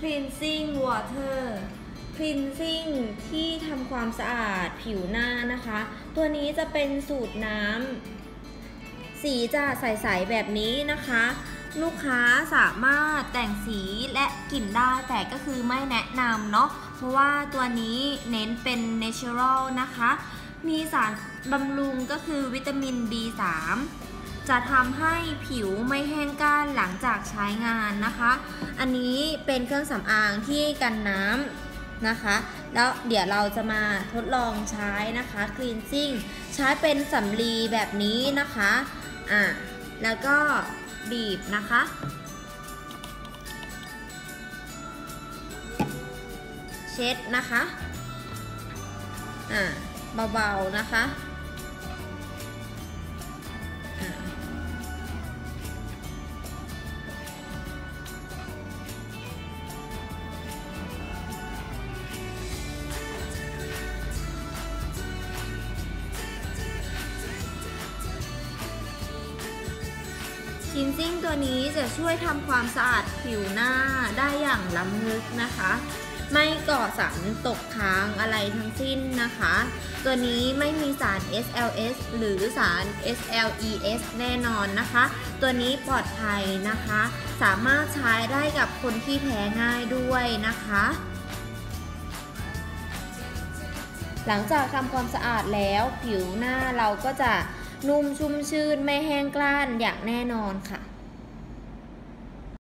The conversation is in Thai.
cleansing water cleansing ที่ทำความสะอาดผิวหน้านะคะตัวนี้จะเป็นสูตรน้ำสีจะใสๆแบบนี้นะคะลูกค้าสามารถแต่งสีและกลิ่นได้แต่ก็คือไม่แนะนำเนาะเพราะว่าตัวนี้เน้นเป็น natural นะคะมีสารบำรุงก็คือวิตามิน B3 จะทำให้ผิวไม่แห้งก้านหลังจากใช้งานนะคะอันนี้เป็นเครื่องสำอางที่กันน้ำนะคะแล้วเดี๋ยวเราจะมาทดลองใช้นะคะ cleansing ใช้เป็นสำลีแบบนี้นะคะแล้วก็บีบนะคะเช็ดนะคะเบาๆนะคะcleansing ตัวนี้จะช่วยทำความสะอาดผิวหน้าได้อย่างล้ำลึกนะคะไม่ก่อสารตกค้างอะไรทั้งสิ้นนะคะตัวนี้ไม่มีสาร SLS หรือสาร SLES แน่นอนนะคะตัวนี้ปลอดภัยนะคะสามารถใช้ได้กับคนที่แพ้ง่ายด้วยนะคะหลังจากทำความสะอาดแล้วผิวหน้าเราก็จะนุ่มชุ่มชื่นไม่แห้งกร้านอย่างแน่นอนค่ะ